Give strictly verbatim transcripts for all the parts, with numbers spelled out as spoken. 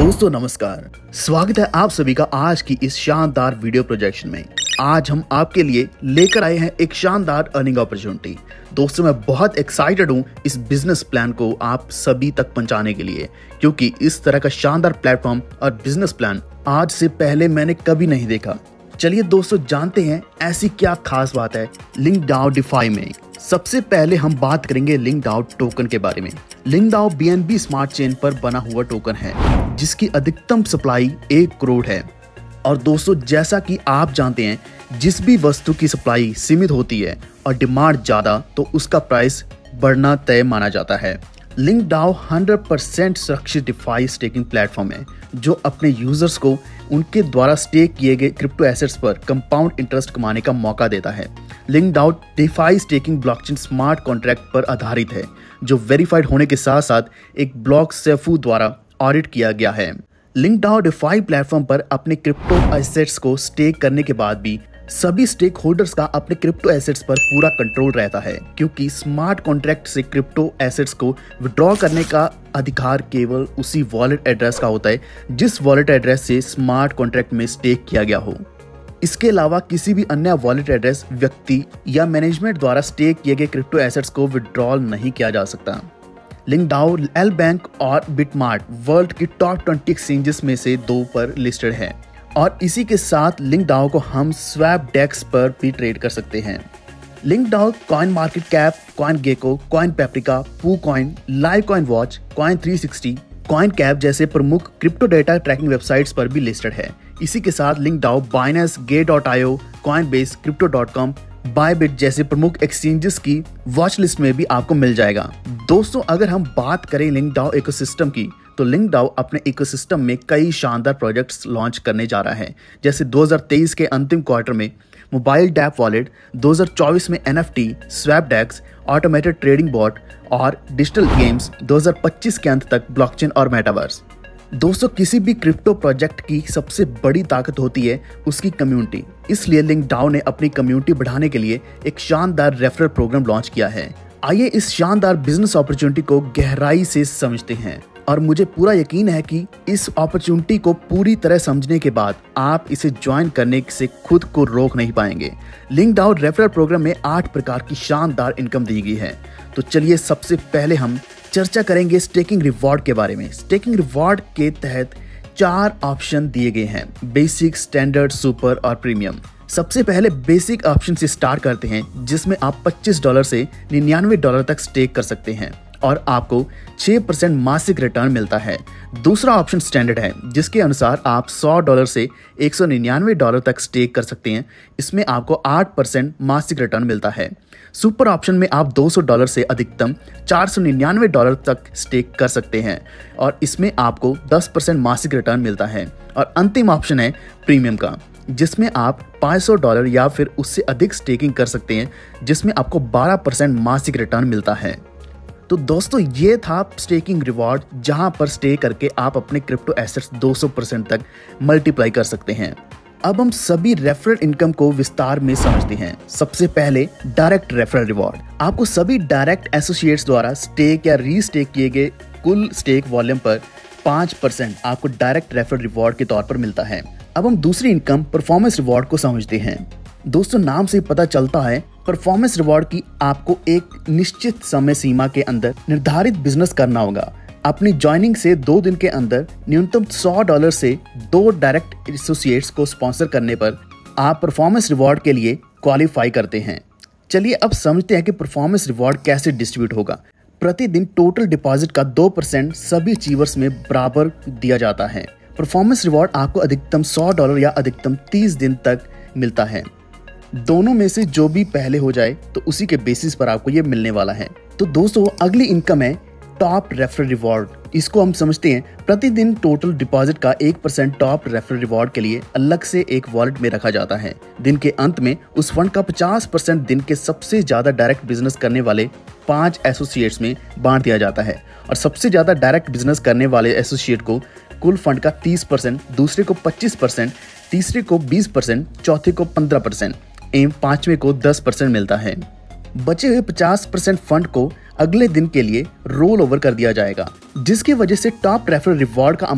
दोस्तों नमस्कार, स्वागत है आप सभी का आज की इस शानदार वीडियो प्रोजेक्शन में। आज हम आपके लिए लेकर आए हैं एक शानदार अर्निंग अपॉर्चुनिटी। दोस्तों मैं बहुत एक्साइटेड हूं इस बिजनेस प्लान को आप सभी तक पहुंचाने के लिए, क्योंकि इस तरह का शानदार प्लेटफॉर्म और बिजनेस प्लान आज से पहले मैंने कभी नहीं देखा। चलिए दोस्तों जानते हैं ऐसी क्या खास बात है लिंकडाओ डिफाई में। सबसे पहले हम बात करेंगे लिंकडाओ टोकन के बारे में। लिंकडाओ बीएनबी स्मार्ट चेन पर बना हुआ टोकन है जिसकी अधिकतम सप्लाई एक करोड़ है। और दोस्तों जैसा कि आप जानते हैं, जिस भी वस्तु की सप्लाई सीमित होती है और डिमांड ज्यादा तो उसका प्राइस बढ़ना तय माना जाता है। लिंकडाओ हंड्रेड परसेंट सुरक्षित डिफाई स्टेकिंग प्लेटफॉर्म है जो अपने यूजर्स को उनके द्वारा स्टेक किए गए क्रिप्टो एसेट्स पर कंपाउंड इंटरेस्ट कमाने का मौका देता है। LinkDAO DeFi staking blockchain smart contract पर आधारित है जो वेरीफाइड होने के साथ साथ एक ब्लॉक सेफू द्वारा ऑडिट किया गया है। लिंकडाओ डिफाई प्लेटफॉर्म पर अपने क्रिप्टो एसेट्स को स्टेक करने के बाद भी सभी स्टेक होल्डर्स का अपने क्रिप्टो एसेट्स पर पूरा कंट्रोल रहता है, क्योंकि स्मार्ट कॉन्ट्रैक्ट से क्रिप्टो एसेट्स को विड्रॉ करने का अधिकार केवल उसी वॉलेट एड्रेस का होता है जिस वॉलेट एड्रेस से स्मार्ट कॉन्ट्रैक्ट में स्टेक किया गया हो। इसके अलावा किसी भी अन्य वॉलेट एड्रेस, व्यक्ति या मैनेजमेंट द्वारा स्टेक किए गए क्रिप्टो एसेट्स को विड्रॉल नहीं किया जा सकता। लिंकडाओ, एल बैंक और बिटमार्ट वर्ल्ड की टॉप ट्वेंटी एक्सचेंजेस में से दो पर लिस्टेड है और इसी के साथ लिंकडाओ को हम स्वैप डेक्स पर भी ट्रेड कर सकते हैं। LinkDAO CoinMarketCap, CoinGecko, CoinPaprika, PooCoin, LiveCoinWatch, coin three sixty, CoinCap जैसे प्रमुख क्रिप्टो डेटा ट्रैकिंग वेबसाइट्स पर भी लिस्टेड है। इसी के साथ LinkDAO Binance, gate dot I O, Coinbase, crypto dot com, Bybit जैसे प्रमुख एक्सचेंजेस की वॉच लिस्ट में भी आपको मिल जाएगा। दोस्तों अगर हम बात करें लिंकडाओ इकोसिस्टम की, तो लिंकडाओ अपने इकोसिस्टम में कई शानदार प्रोजेक्ट्स लॉन्च करने जा रहा है, जैसे दो हज़ार तेईस के अंतिम क्वार्टर में मोबाइल डैप वॉलेट, दो हज़ार चौबीस में NFT, swap DEX, automated trading bot और डिजिटल गेम्स, दो हज़ार पच्चीस के अंत तक ब्लॉकचेन और मेटावर्स। दोस्तों किसी भी क्रिप्टो प्रोजेक्ट की सबसे बड़ी ताकत होती है उसकी कम्युनिटी, इसलिए लिंकडाओ ने अपनी कम्युनिटी बढ़ाने के लिए एक शानदार रेफरल प्रोग्राम लॉन्च किया है। आइए इस शानदार बिजनेस अपॉर्चुनिटी को गहराई से समझते हैं और मुझे पूरा यकीन है कि इस अपॉर्चुनिटी को पूरी तरह समझने के बाद आप इसे ज्वाइन करने से खुद को रोक नहीं पाएंगे। लिंकडाओ रेफरल प्रोग्राम में आठ प्रकार की शानदार इनकम दी गई है। तो चलिए सबसे पहले हम चर्चा करेंगे स्टेकिंग रिवॉर्ड के बारे में। स्टेकिंग रिवॉर्ड के तहत चार ऑप्शन दिए गए हैं, बेसिक, स्टैंडर्ड, सुपर और प्रीमियम। सबसे पहले बेसिक ऑप्शन से स्टार्ट करते हैं जिसमें आप पच्चीस डॉलर से निन्यानवे डॉलर तक स्टेक कर सकते हैं और आपको छह परसेंट मासिक रिटर्न मिलता है। दूसरा ऑप्शन स्टैंडर्ड है जिसके अनुसार आप सौ डॉलर से एक सौ निन्यानवे डॉलर तक स्टेक कर सकते हैं, इसमें आपको आठ परसेंट मासिक रिटर्न मिलता है। सुपर ऑप्शन में आप दो सौ डॉलर से अधिकतम चार सौ निन्यानवे डॉलर तक स्टेक कर सकते हैं और इसमें आपको दस परसेंट मासिक रिटर्न मिलता है। और अंतिम ऑप्शन है प्रीमियम का, जिसमें आप पाँच सौ डॉलर या फिर उससे अधिक स्टेकिंग कर सकते हैं, जिसमें आपको बारह परसेंट मासिक रिटर्न मिलता है। तो दोस्तों ये था स्टेकिंग रिवॉर्ड, जहां पर स्टे करके आप अपने क्रिप्टो एसेट्स दो सौ परसेंट तक मल्टीप्लाई कर सकते हैं। अब हम सभी रेफरल इनकम को विस्तार में समझते हैं। सबसे पहले डायरेक्ट रेफरल रिवॉर्ड। आपको सभी डायरेक्ट एसोसिएट्स द्वारा स्टेक या रीस्टेक किए गए कुल स्टेक वॉल्यूम पर पाँच परसेंट आपको डायरेक्ट रेफरल रिवॉर्ड के तौर पर मिलता है। अब हम दूसरी इनकम परफॉर्मेंस रिवॉर्ड को समझते हैं। दोस्तों नाम से पता चलता है परफॉर्मेंस रिवॉर्ड की आपको एक निश्चित समय सीमा के अंदर निर्धारित बिजनेस करना होगा। अपनी ज्वाइनिंग से दो दिन के अंदर न्यूनतम सौ डॉलर से दो डायरेक्ट एसोसिएट्स को स्पॉन्सर करने पर आप परफॉर्मेंस रिवॉर्ड के लिए क्वालिफाई करते हैं। चलिए अब समझते हैं कि परफॉर्मेंस रिवॉर्ड कैसे डिस्ट्रीब्यूट होगा। प्रतिदिन टोटल डिपॉजिट का दो परसेंट सभी अचीवर्स में बराबर दिया जाता है। परफॉर्मेंस रिवॉर्ड आपको अधिकतम सौ डॉलर या अधिकतम तीस दिन तक मिलता है। दोनों में से जो भी पहले हो जाए तो उसी के बेसिस पर आपको ये मिलने वाला है। तो दोस्तों अगली इनकम है टॉप रेफरल रिवॉर्ड। इसको हम समझते हैं प्रतिदिन टोटल डिपॉजिट का एक परसेंट टॉप रेफरल रिवॉर्ड के लिए अलग से एक वॉलेट में रखा जाता है। दिन के अंत में उस फंड का पचास परसेंट दिन के सबसे ज्यादा डायरेक्ट बिजनेस करने वाले पांच एसोसिएट्स में बांट दिया जाता है और सबसे ज्यादा डायरेक्ट बिजनेस करने वाले एसोसिएट को कुल फंड का तीस परसेंट, दूसरे को पच्चीस परसेंट, तीसरे को बीस परसेंट, चौथे को पंद्रह परसेंट एवं पांचवे को दस परसेंट मिलता है। बचे हुए पचास परसेंट फंड को अगले दिन के लिए रोल ओवर कर दिया जाएगा, जिसकी वजह से टॉप रेफरल रिवॉर्ड का अमाउंट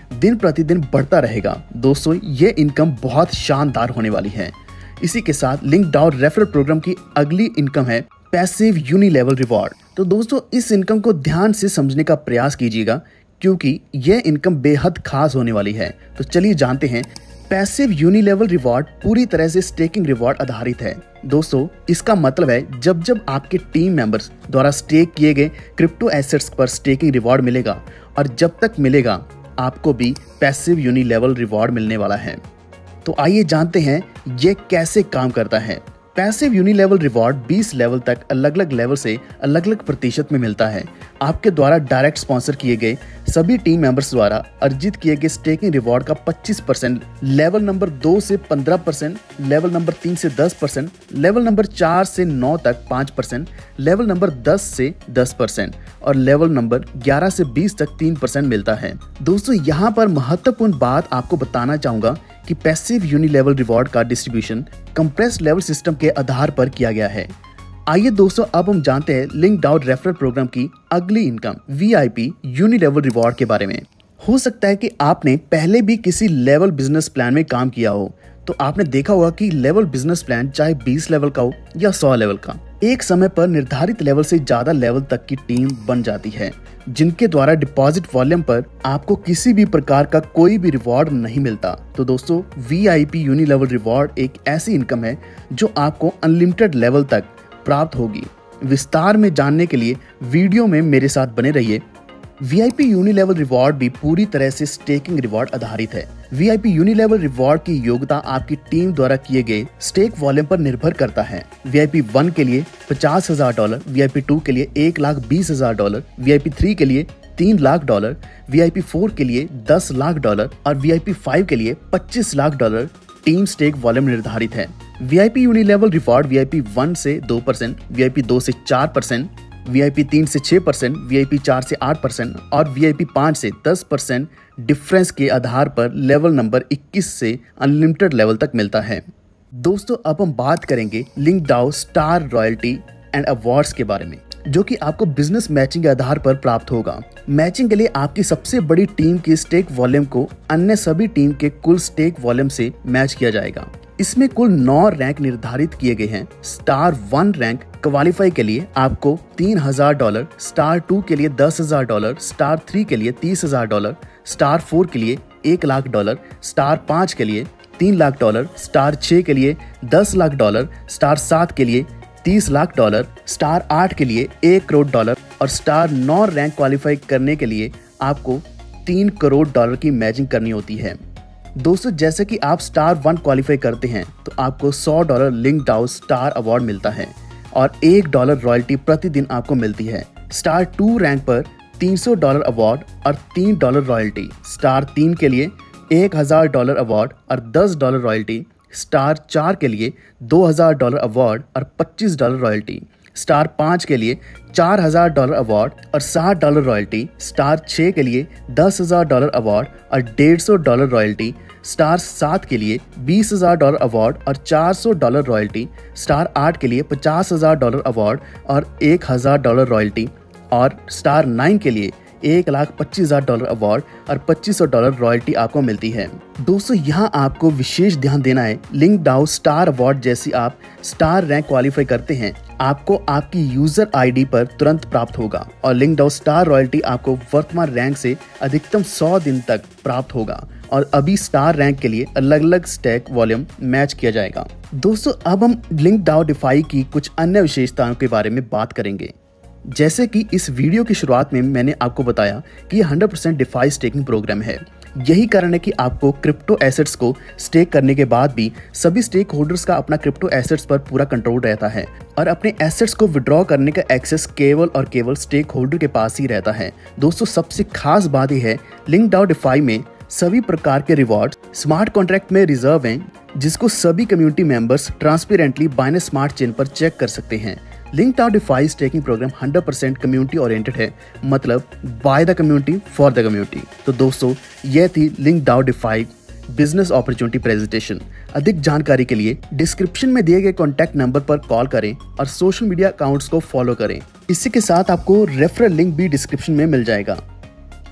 दिन प्रतिदिन बढ़ता रहेगा। दोस्तों ये इनकम बहुत शानदार होने वाली है। इसी के साथ लिंकडाओ रेफरल प्रोग्राम की अगली इनकम है पैसिव यूनिलेवल रिवॉर्ड। तो दोस्तों इस इनकम को ध्यान से समझने का प्रयास कीजिएगा क्योंकि यह इनकम बेहद खास होने वाली है। तो चलिए जानते हैं। पैसिव यूनिलेवल रिवॉर्ड पूरी तरह से स्टेकिंग रिवॉर्ड आधारित है। दोस्तों इसका मतलब है जब जब आपके टीम मेंबर्स द्वारा स्टेक किए गए क्रिप्टो एसेट्स पर स्टेकिंग रिवॉर्ड मिलेगा और जब तक मिलेगा आपको भी पैसिव यूनिलेवल रिवॉर्ड मिलने वाला है। तो आइए जानते हैं ये कैसे काम करता है। पैसिव यूनिलेवल रिवॉर्ड बीस लेवल तक अलग अलग लेवल से अलग अलग प्रतिशत में मिलता है। आपके द्वारा डायरेक्ट स्पॉन्सर किए गए सभी टीम मेंबर्स द्वारा अर्जित किए गए स्टेकिंग रिवॉर्ड का पच्चीस परसेंट, लेवल नंबर दो से पंद्रह परसेंट, लेवल नंबर तीन से दस परसेंट, लेवल नंबर चार से नौ तक पाँच परसेंट, लेवल नंबर दस से दस परसेंट और लेवल नंबर ग्यारह से बीस तक तीन परसेंट मिलता है। दोस्तों यहाँ पर महत्वपूर्ण बात आपको बताना चाहूंगा कि पैसिव यूनिलेवल रिवॉर्ड का डिस्ट्रीब्यूशन कंप्रेस्ड लेवल सिस्टम के आधार पर किया गया है। आइए दोस्तों अब हम जानते हैं लिंकडाओ रेफरल प्रोग्राम की अगली इनकम वीआईपी यूनिलेवल रिवॉर्ड के बारे में। हो सकता है कि आपने पहले भी किसी लेवल बिजनेस प्लान में काम किया हो, तो आपने देखा होगा कि लेवल बिजनेस प्लान चाहे बीस लेवल का हो या सौ लेवल का, एक समय पर निर्धारित लेवल से ज्यादा लेवल तक की टीम बन जाती है जिनके द्वारा डिपॉजिट वॉल्यूम पर आपको किसी भी प्रकार का कोई भी रिवॉर्ड नहीं मिलता। तो दोस्तों वीआईपी यूनिलेवल रिवॉर्ड एक ऐसी इनकम है जो आपको अनलिमिटेड लेवल तक प्राप्त होगी। विस्तार में जानने के लिए वीडियो में मेरे साथ बने रहिए। वीआईपी यूनिलेवल रिवॉर्ड भी पूरी तरह से स्टेकिंग रिवॉर्ड आधारित है। वीआईपी यूनिलेवल रिवॉर्ड की योग्यता आपकी टीम द्वारा किए गए स्टेक वॉल्यूम पर निर्भर करता है। वीआईपी वन के लिए पचास हजार डॉलर, वीआईपी टू के लिए एक लाख बीस हजार डॉलर, वीआईपी थ्री के लिए तीन लाख डॉलर, वीआईपी फोर के लिए दस लाख डॉलर और वीआईपी फाइव के लिए पच्चीस lakh dollar team stake volume निर्धारित है। VIP unilevel reward VIP one से दो परसेंट, वीआईपी दो से चार परसेंट, वीआईपी तीन से छह परसेंट, वीआईपी चार से आठ परसेंट और वीआईपी पाँच से दस परसेंट डिफरेंस के आधार पर लेवल नंबर इक्कीस से अनलिमिटेड लेवल तक मिलता है। दोस्तों अब हम बात करेंगे LinkDAO star royalty and awards के बारे में, जो कि आपको बिजनेस मैचिंग के आधार पर प्राप्त होगा। मैचिंग के लिए आपकी सबसे बड़ी टीम की स्टेक वॉल्यूम को अन्य सभी टीम के कुल स्टेक वॉल्यूम से मैच किया जाएगा। इसमें कुल नौ रैंक निर्धारित किए गए हैं। स्टार वन रैंक क्वालिफाई के लिए आपको तीन हजार डॉलर, स्टार टू के लिए दस हजार डॉलर, स्टार थ्री के लिए तीस हजार डॉलर, स्टार फोर के लिए एक लाख डॉलर, स्टार पाँच के लिए तीन लाख डॉलर, स्टार छह के लिए दस लाख डॉलर, स्टार सात के लिए तीस लाख डॉलर, स्टार आठ के लिए एक करोड़ डॉलर और स्टार नौ रैंक क्वालिफाई करने के लिए आपको तीन करोड़ डॉलर की मैचिंग करनी होती है। दोस्तों जैसे कि आप स्टार वन क्वालिफाई करते हैं तो आपको सौ डॉलर लिंकडाओ स्टार अवार्ड मिलता है और एक डॉलर रॉयल्टी प्रतिदिन आपको मिलती है। स्टार टू रैंक पर तीन सौ डॉलर अवार्ड और तीन डॉलर रॉयल्टी। स्टार तीन के लिए एक हजार डॉलर अवार्ड और दस डॉलर रॉयल्टी। स्टार चार के लिए दो हजार डॉलर अवार्ड और पच्चीस डॉलर रॉयल्टी। स्टार पाँच के लिए चार हजार डॉलर अवार्ड और साठ डॉलर रॉयल्टी। स्टार छः के लिए दस हजार डॉलर अवार्ड और डेढ़ सौ डॉलर रॉयल्टी। स्टार सात के लिए बीस हजार डॉलर अवार्ड और चार सौ डॉलर रॉयल्टी। स्टार आठ के लिए पचास हजार डॉलर अवार्ड और एक हजार डॉलर रॉयल्टी और स्टार नाइन के लिए एक लाख पच्चीस हजार डॉलर अवार्ड और पच्चीस सौ डॉलर रॉयल्टी आपको मिलती है। दोस्तों यहाँ आपको विशेष ध्यान देना है, लिंकडाओ स्टार अवार्ड जैसी आप स्टार रैंक क्वालिफाई करते हैं आपको आपकी यूजर आईडी पर तुरंत प्राप्त होगा और लिंकडाओ स्टार रॉयल्टी आपको वर्तमान रैंक से अधिकतम सौ दिन तक प्राप्त होगा और अभी स्टार रैंक के लिए अलग अलग स्टैक वॉल्यूम मैच किया जाएगा। दोस्तों अब हम लिंकडाओ डिफाई की कुछ अन्य विशेषताओं के बारे में बात करेंगे। जैसे कि इस वीडियो की शुरुआत में मैंने आपको बताया कि ये hundred percent DeFi staking program है। यही कारण है कि आपको क्रिप्टो एसेट्स को स्टेक करने के बाद भी सभी स्टेक होल्डर्स का अपना क्रिप्टो एसेट्स पर पूरा कंट्रोल रहता है और अपने एसेट्स को विड्रॉ करने का एक्सेस केवल और केवल स्टेक होल्डर के पास ही रहता है। दोस्तों सबसे खास बात यह है लिंकडाओ डिफाई में सभी प्रकार के रिवॉर्ड स्मार्ट कॉन्ट्रैक्ट में रिजर्व हैं, जिसको सभी community members transparently Binance smart chain पर चेक कर सकते हैं। LinkDAO DeFi staking program hundred percent community oriented है, मतलब by the community for the community. तो दोस्तों यह थी LinkDAO DeFi business opportunity presentation. अधिक जानकारी के लिए डिस्क्रिप्शन में दिए गए कॉन्टैक्ट नंबर पर कॉल करें और सोशल मीडिया अकाउंट्स को फॉलो करें। इसी के साथ आपको रेफरल लिंक भी डिस्क्रिप्शन में मिल जाएगा।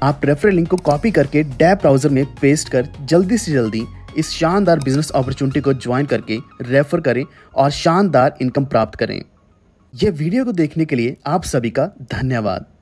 आप रेफरल लिंक को कॉपी करके डैब ब्राउजर में पेस्ट कर जल्दी से जल्दी इस शानदार बिजनेस अपॉर्चुनिटी को ज्वाइन करके रेफर करें और शानदार इनकम प्राप्त करें। यह वीडियो को देखने के लिए आप सभी का धन्यवाद।